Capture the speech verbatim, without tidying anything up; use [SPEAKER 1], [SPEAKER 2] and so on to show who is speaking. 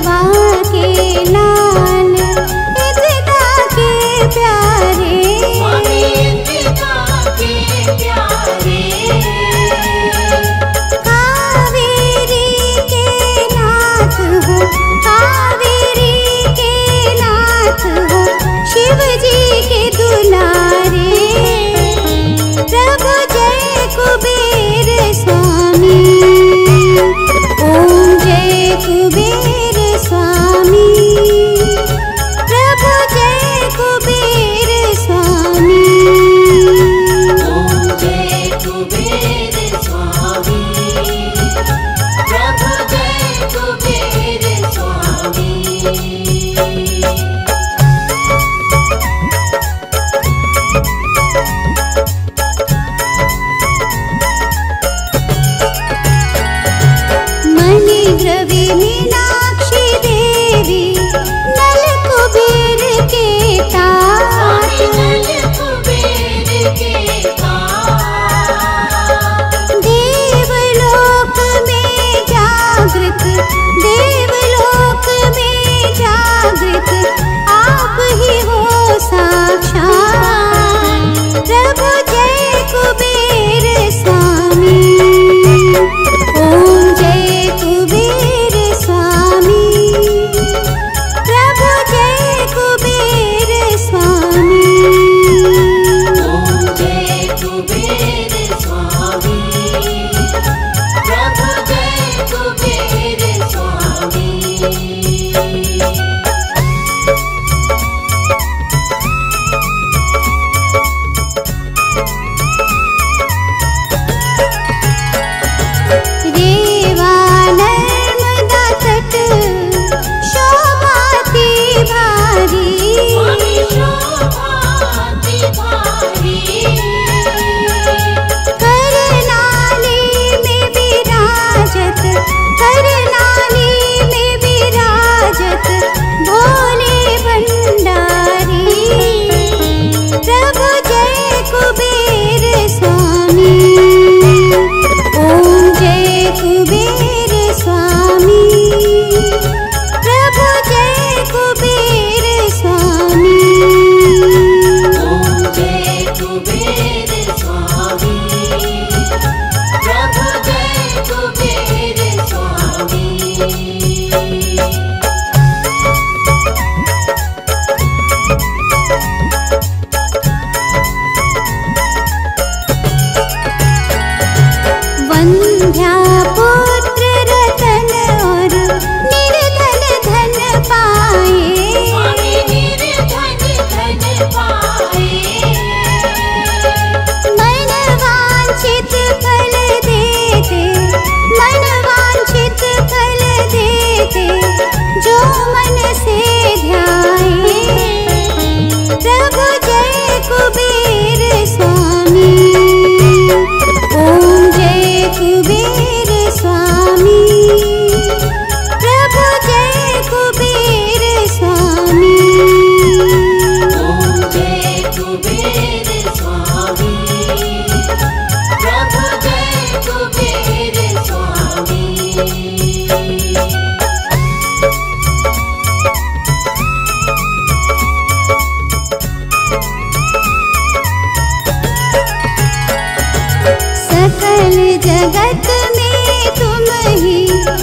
[SPEAKER 1] मनवा के लाल इतना के प्यारे,
[SPEAKER 2] स्वामी इतना के प्यारे।
[SPEAKER 1] कावेरी के नाथ हो, कावेरी के नाथ हो, शिव जी के दुलारे। प्रभु जय कुबेर स्वामी, ओम जय कुबेर स्वामी। प्रभु जय कुबेर स्वामी,
[SPEAKER 2] ओम जय कुबेर स्वामी। प्रभु जय कुबेर स्वामी।
[SPEAKER 1] मणिग्रवी मीनाक्षी देवी नल कुबेर के तात,
[SPEAKER 2] नल कुबेर के तात।
[SPEAKER 1] देवलोक में जागृत, देवलोक में जागृत आप ही हो साक्षात। प्रभु जय कुबेर स्वामी, ओम जय कुबेर स्वामी। प्रभु जय कुबेर स्वामी,
[SPEAKER 2] ओम जय कुबेर स्वामी। प्रभु जय कुबेर स्वामी।
[SPEAKER 1] रेवा नर्मदा तट शोभाती भारी,
[SPEAKER 2] स्वामी शोभाती भारी।
[SPEAKER 1] करनाली में विराजत, करनाली में विराजत भोले भंडारी। प्रभु जय कुबेर स्वामी, ओम जय कुबेर स्वामी। प्रभु जय कुबेर स्वामी,
[SPEAKER 2] ओम जय कुबेर स्वामी। प्रभु जय कुबेर स्वामी।
[SPEAKER 1] वंध्या पुत्र रतन और निर्धन धन पाए,
[SPEAKER 2] स्वामी निर्धन धन पाए।
[SPEAKER 1] मन वांछित फल देते, मन वांछित फल देते जो मन से ध्याए। प्रभु जय कुबेर स्वामी, ओम जय कुबेर स्वामी। प्रभु जय कुबेर स्वामी,
[SPEAKER 2] ओम जय कुबेर स्वामी। प्रभु जय कुबेर स्वामी।
[SPEAKER 1] सकल जगत में तुम ही